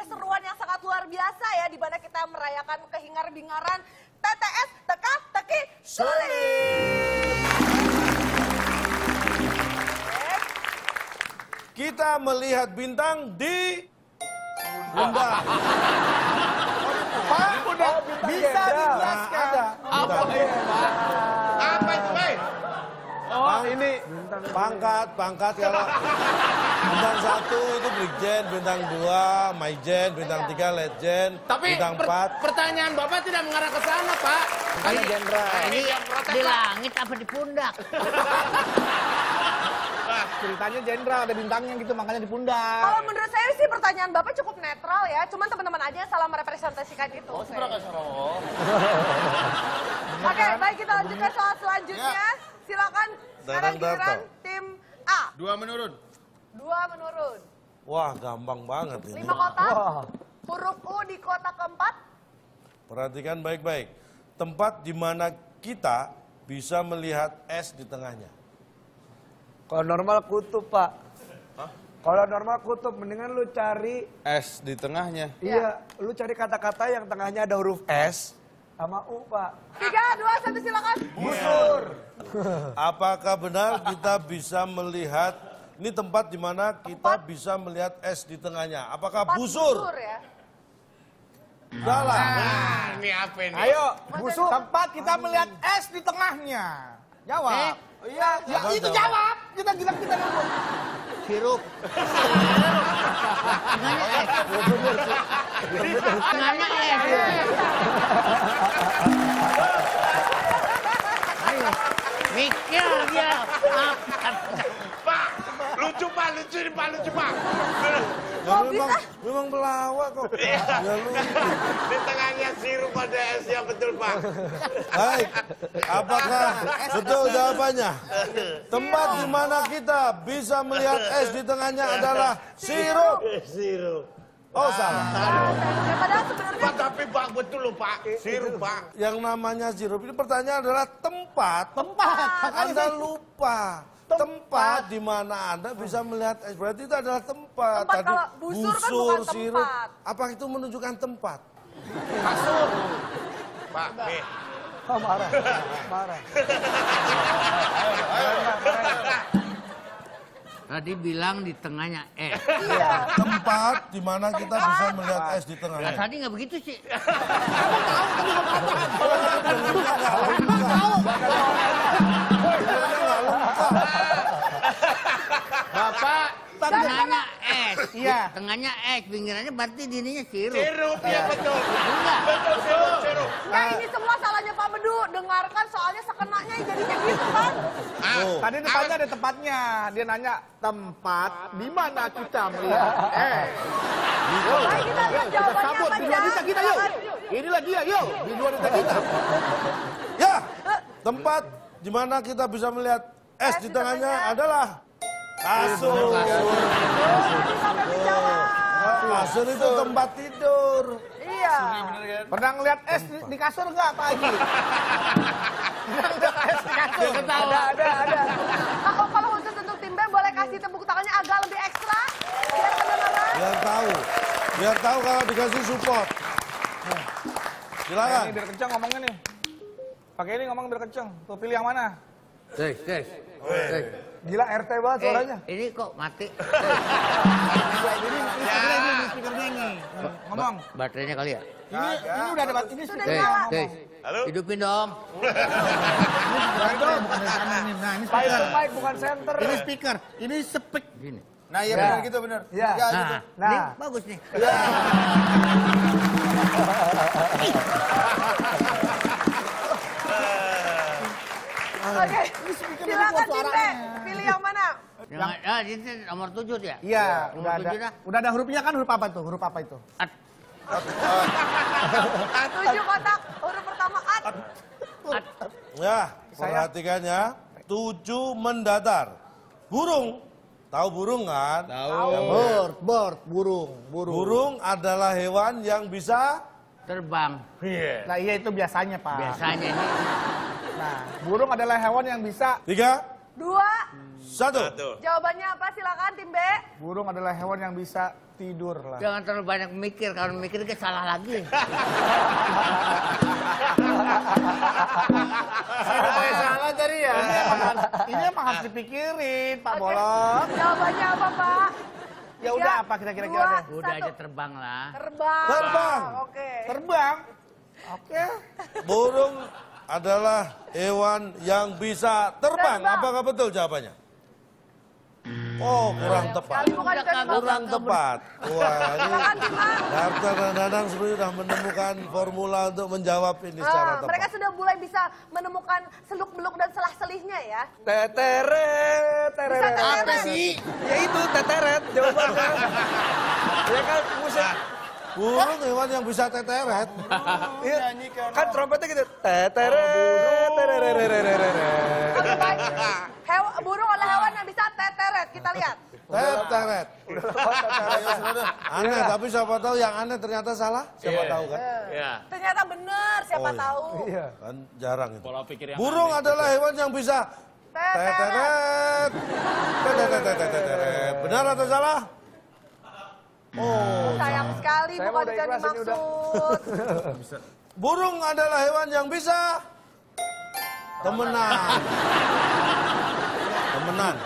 keseruan yang sangat luar biasa ya, di mana kita merayakan kehingar-bingaran TTS Teka-Teki Sulit. Kita melihat bintang di bunda. Pak, udah bisa dijelaskan. Apa itu, Pak? Oh, ini pangkat kalau bintang 1 itu Brigjen, bintang 2 Maijen, bintang 3 Letjen, Tapi bintang 4. pertanyaan Bapak tidak mengarah ke sana, Pak. Ini jenderal. Ini yang protes, Di Pak. langit apa di pundak? Ceritanya jenderal, ada bintangnya gitu, makanya di pundak. Kalau menurut saya sih pertanyaan Bapak cukup netral ya, cuman teman-teman aja yang salah merepresentasikan itu. Oke, baik kita lanjut ke soal selanjutnya. Silakan sekarang giliran tim A. 2 menurun. 2 menurun. Wah, gampang banget ini. 5 kotak. Huruf U di kotak keempat. Perhatikan baik-baik. Tempat di mana kita bisa melihat es di tengahnya. Kalau normal kutub, Pak. Kalau normal kutub, mendingan lu cari... S di tengahnya. Iya, lu cari kata-kata yang tengahnya ada huruf S sama U, Pak. 3, 2, 1 silakan. Busur. Apakah benar kita bisa melihat, ini tempat di mana kita bisa melihat es di tengahnya? Apakah busur? Ya. Salah. Ini apa ini? Ayo, busuk. Tempat kita melihat S di tengahnya. Jawab. Iya, ya, itu jawab. Kita bilang kita dulu. Sirup. Tengahnya es. Ayo, mikir dia. Pak, lucu Pak, lucu ini Pak, lucu Pak. Ya, memang pelawak kok. Ya lucu. Di tengahnya sirup ada es yang betul Pak. Baik, apakah betul jawabannya? Tempat di mana kita bisa melihat es di tengahnya adalah sirup. Sirup. Oh, salah. Ya, padahal sebenarnya Pak, tapi Pak betul loh Pak. Sirup Pak. Yang namanya sirup ini pertanyaan adalah tempat. Anda lupa. Tempat di mana Anda bisa melihat es. Berarti itu adalah tempat. Tempat, kalau busur kan bukan tempat. Apa itu menunjukkan tempat? Masuk. Pak, nih. Oh, marah. Marah. Tadi bilang di tengahnya es. Tempat di mana kita bisa melihat es di Nah, tengahnya. tadi nggak begitu sih. Bapak, Tengahnya es. Iya. Tengahnya es, pinggirannya berarti dininya sirup. Sirup, ya betul. Enggak. Betul, sirup, sirup. ya ini semua salahnya Pak Bedu. Dengarkan soalnya sekenanya jadinya gitu kan. Oh. tadi depannya ada tempatnya. Dia nanya tempat di mana kita melihat S. Baik, kita lihat jawabannya Sambut apa di luar kita yuk. Silakan. Inilah dia yuk. Di luar kita. Ya, tempat di mana kita bisa melihat es di tengahnya adalah kasur. Sampai menjawab. Kasur itu tempat tidur. Iya. Pernah ngeliat S di kasur nggak Pak Haji? Pernah ngeliat S di kasur? Ada. Kalau khusus untuk tim B boleh kasih tepuk tangannya agak lebih ekstra. Biar teman-teman. Biar tahu kalau dikasih support. Silakan. Ini biar kenceng ngomongnya nih. Pakai ini ngomong biar kenceng. Tuh pilih yang mana? Guys. Gila RT banget suaranya. Ini kok mati. Ini speakernya ini. Ngomong. Baterainya kali ya? Ini udah ada ini Sudah speakernya. nyala. Guys, hidupin dong. Nah ini Mic bukan center. Ini speaker. Ini speak. Gini. Nah iya Ya. benar gitu benar. Iya. Ya, gitu. Nah, Nah. ini bagus nih. Oke. Silakan tim B. Pilih yang mana? Ini nomor 7 dia? Iya, Nomor udah ada. 7 dah. Udah ada hurufnya kan huruf apa tuh? Huruf apa itu? 7 kotak. Huruf pertama at. Ya, perhatikan ya. 7 mendatar. Burung. Tahu burung kan? Bird, burung. Burung adalah hewan yang bisa Terbang. Nah iya itu biasanya Pak. Biasanya ini. Nah, burung adalah hewan yang bisa 3, 2, 1. jawabannya apa? Silakan tim B. Burung adalah hewan yang bisa tidur lah. Jangan terlalu banyak mikir, kalau mikir ke salah lagi. Supaya salah tadi ya. Ini emang harus dipikirin, Pak Bolot. Jawabannya apa, Pak? Ya udah, apa kira-kira? Udah aja terbang lah. Terbang. Terbang. Oke. Terbang. Oke. Burung adalah hewan yang bisa terbang. Terbang. Apakah betul jawabannya? Oh, kurang tepat. Sekali bukan dikasih Kurang tepat. Wah, ini Silakan tim A. Darta dan Danang sebenarnya sudah menemukan formula untuk menjawab ini secara tepat. Mereka sudah mulai bisa menemukan seluk-beluk dan selah-selihnya ya. Teteret, Bisa teteret. teteret. Apa sih? Ya itu teteret jawabannya. Ya kan musik. Burung hewan yang bisa teteret. Iya, kan trompetnya gitu. Teteret, tereret. Oke, baik. Burung adalah hewan yang bisa teteret. Kita lihat. Teteret. Ayo, sudah. Aneh, tapi siapa tahu yang aneh ternyata salah. Siapa tahu kan? Iya. Ternyata benar, siapa iya. tahu. Kan jarang itu. Pola pikir yang Burung adalah hewan yang bisa teteret. Teteret. Benar atau salah? Oh, Sayang sekali Saya bukan udah jadi ikhlas ini udah. maksud. burung adalah hewan yang bisa temenan. Temenan.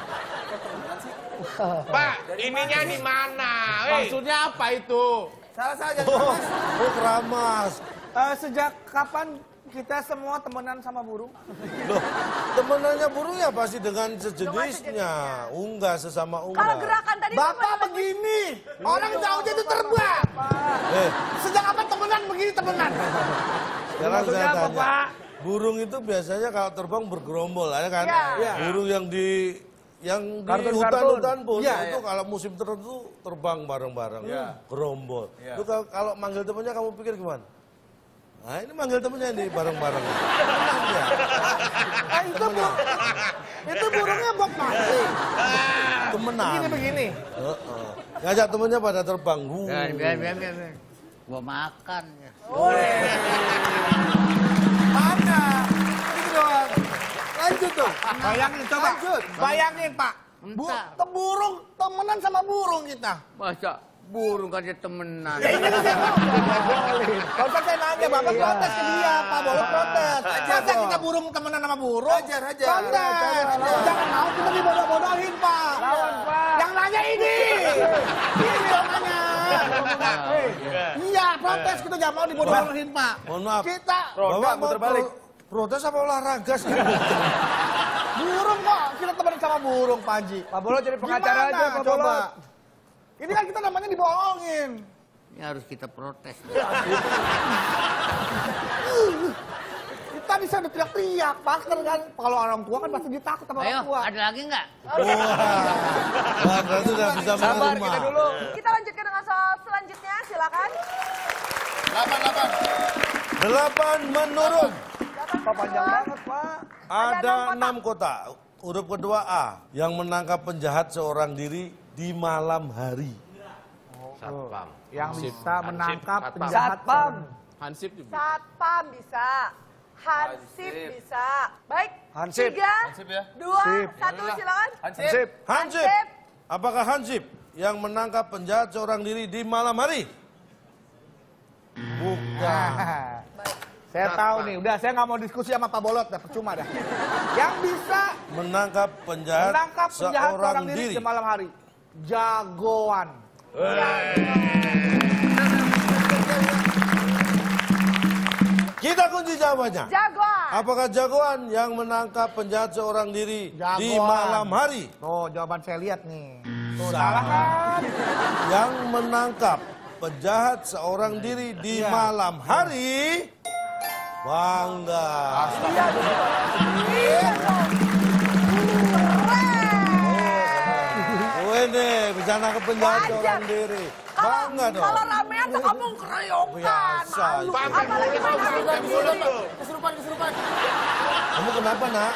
Pak, ininya di mana? Maksudnya apa itu? Salah saja. Oh, keramas. Sejak kapan kita semua temenan sama burung? Loh, temenannya burung ya pasti dengan sejenisnya. Unggas sesama Kalau unggas. gerakan tadi Bapak begini, orang jauhnya itu terbang. Sejak kapan temenan begini temenan? Sekarang Maksudnya saya apa, tanya. Pak? Burung itu biasanya kalau terbang bergerombol, ada kan? Iya. Burung yang di Kartun-kartun. hutan-hutan pun Iya, itu kalau musim tertentu terbang bareng-bareng, gerombol. Itu kalau manggil temennya kamu pikir gimana? Nah ini manggil temennya nih bareng-bareng. Temenan ya. Itu burungnya Bob Marley. Temenan. Begini. Ngajak temennya pada terbang. Biar. Gua makan ya. Mana? Ini doang. Lanjut tuh. Bayangin coba. Bayangin Pak. Entah. Burung temenan sama burung kita. Masa burung kan dia temenan. Kalau saya nanya Bapak protes ke dia, Pak Bolot protes. Masa kita burung temenan sama burung? Hajar. Protes. Jangan mau kita dibodoh-bodohin Pak. Lawan, Pak. Yang nanya ini. Ini yang nanya. Iya, protes kita jangan mau dibodoh-bodohin Pak. Mohon maaf. Kita Bapak mau muter balik. protes apa olahraga sih? burung kok, kita temenan sama burung Pak Haji. Pak Bolot jadi pengacara Gimana? aja, Pak Coba. Bolot. Ini kan kita namanya dibohongin. Ini harus kita protes. Kita bisa udah teriak-teriak, pasti kan. Kalau orang tua kan pasti ditakut sama Ayo, orang tua. ada lagi nggak? Wah, berarti udah bisa Sabar menerima. kita dulu. Kita lanjutkan dengan soal selanjutnya, silakan. 8 menurun. Pak panjang banget, Pak. Ada 6 kota. Huruf kedua A yang menangkap penjahat seorang diri di malam hari. Satpam. Yang bisa menangkap Satpam. penjahat. Satpam. Hansip juga. Satpam bisa. Hansip bisa. Baik. Hansip. 3, 2, 1, silakan. Hansip. Hansip. Apakah Hansip yang menangkap penjahat seorang diri di malam hari? Bukan. Saya tahu nih, udah saya nggak mau diskusi sama Pak Bolot, dah percuma dah. Yang bisa Menangkap penjahat menangkap penjahat seorang orang diri diri. di malam hari. Jagoan. Kita kunci jawabannya. Jagoan. Apakah jagoan yang menangkap penjahat seorang diri di Jagoan. malam hari? Tuh jawaban saya lihat nih. Tuh salah kan? Yang menangkap penjahat seorang diri di malam hari? Bangga. Wene, bisa nangkep penjahat seorang diri. Bangga dong. Kalau ramean tuh kamu keroyokan. Biasa. Malu. Apalagi main Kesurupan. Kamu kenapa, Nak?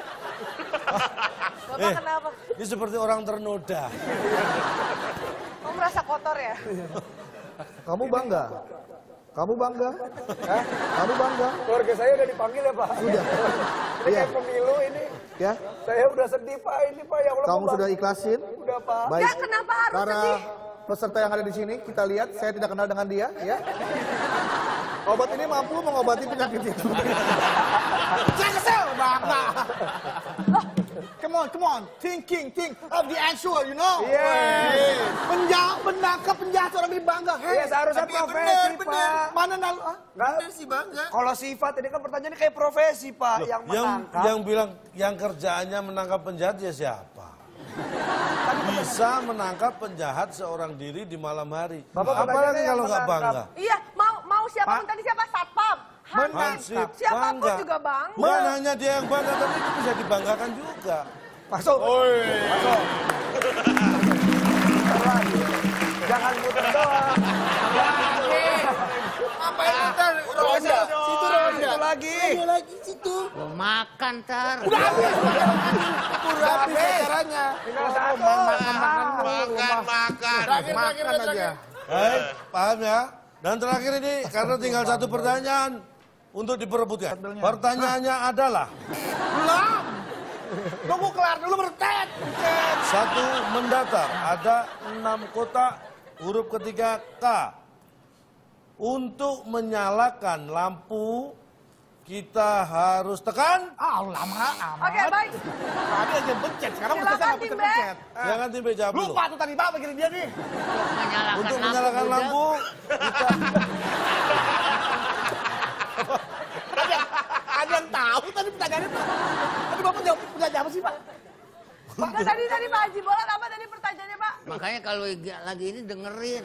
Bapak kenapa? Ini seperti orang ternoda. Kamu merasa kotor ya? Kamu bangga? Kamu bangga? Kamu bangga? Keluarga saya udah dipanggil ya, Pak? Udah. Ini kayak pemilu ini. Ya, Saya udah sedih Pak ini Pak. Ya Allah. kamu sudah ikhlasin? Udah Pak. Baik. Ya, kenapa harus Para sedih? peserta yang ada di sini, kita lihat. Saya tidak kenal dengan dia, ya. Obat ini mampu mengobati penyakit itu. Saya kesel, bangga. Come on, think of the answer, you know. Yes. Menangkap penjahat orang ini bangga. Iya, seharusnya profesi Pak. Mana nalu? Bener sih bangga. Kalau sifat ini kan pertanyaannya kayak profesi Pak. Yang menangkap. Yang bilang yang kerjaannya menangkap penjahat ya siapa? Bisa menangkap penjahat seorang diri di malam hari. Bapak Apalagi pertanyaannya kalau yang nggak bangga. menangkap. Iya, mau siapapun tadi siapa? Satpam. Hansip, Siapapun bangga. juga bangga. Bukan hanya dia yang bangga, tapi itu bisa dibanggakan juga. Masuk. Masuk. Jangan muter doang. Ngapain muter? Ronda. Situ Ronda. Situ lagi. Gua makan ntar. Udah habis caranya. Tinggal satu. Makan. Makan aja. Baik, paham ya? Dan terakhir ini, karena tinggal satu pertanyaan untuk diperebutkan. Pertanyaannya adalah, Belum. Tunggu kelar dulu bertet. satu mendatar, ada 6 kotak, huruf ketiga K. Untuk menyalakan lampu, kita harus tekan. Lama amat. Oke, baik. Tadi aja pencet, sekarang Silakan, pencetnya nggak Tim B. pencet-pencet. Jangan timbe jawab dulu. Lupa tuh tadi Pak begini dia nih. Untuk menyalakan lampu, kita... Ada yang tahu tadi pertanyaannya Pak. Tadi Bapak jawab pertanyaan apa sih Pak? Nggak, tadi Pak Haji Bolot apa tadi pertanyaannya Pak? Makanya kalau lagi ini dengerin.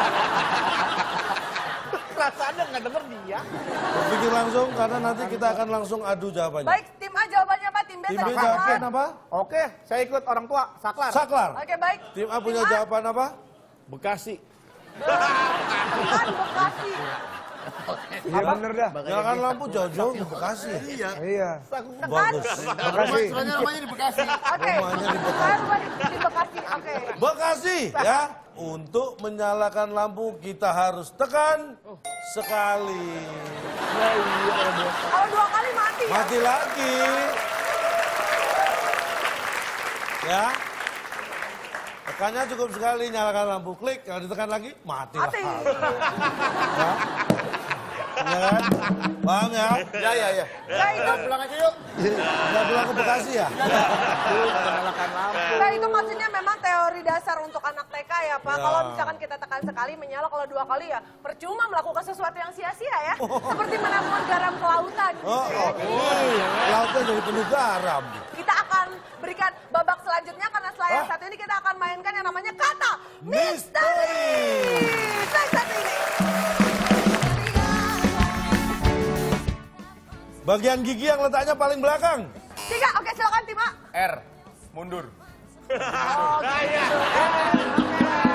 Perasaannya nggak denger dia. Berpikir langsung, karena nanti kita akan langsung adu jawabannya. Baik, tim A jawabannya Pak, tim B Tim B Saklar. jawaban apa? Oke, saya ikut orang tua, Saklar. Saklar. Oke, baik. Tim A punya Tim A. jawaban apa? Bekasi. Bukan Bekasi. Iya bener dah. Nyalakan lampu jauh-jauh ke Bekasi. Iya. Bagus. Bekasi. Namanya di Bekasi. Oke. Rumahnya di Bekasi. Saya rumah di Bekasi. Oke. Bekasi ya. Untuk menyalakan lampu kita harus tekan sekali. Kalau 2 kali mati ya. Mati lagi. Ya. Tekannya cukup sekali, nyalakan lampu, klik. Kalau ditekan lagi, mati lah. Mati. Ya. Ya kan? Paham ya? Ya. Nah itu, Pulang aja yuk. Udah pulang ke Bekasi ya? nah itu maksudnya memang teori dasar untuk anak TK ya Pak. Ya. Kalau misalkan kita tekan sekali menyala, kalau 2 kali ya percuma melakukan sesuatu yang sia-sia ya. Seperti menabur garam ke lautan. Oh, lautnya jadi penuh garam. Kita akan berikan babak selanjutnya karena setelah yang satu ini kita akan mainkan yang namanya kata misteri. Slide satu ini. Bagian gigi yang letaknya paling belakang. 3, oke silakan tim A. R. Mundur. Oh, gitu. Oke.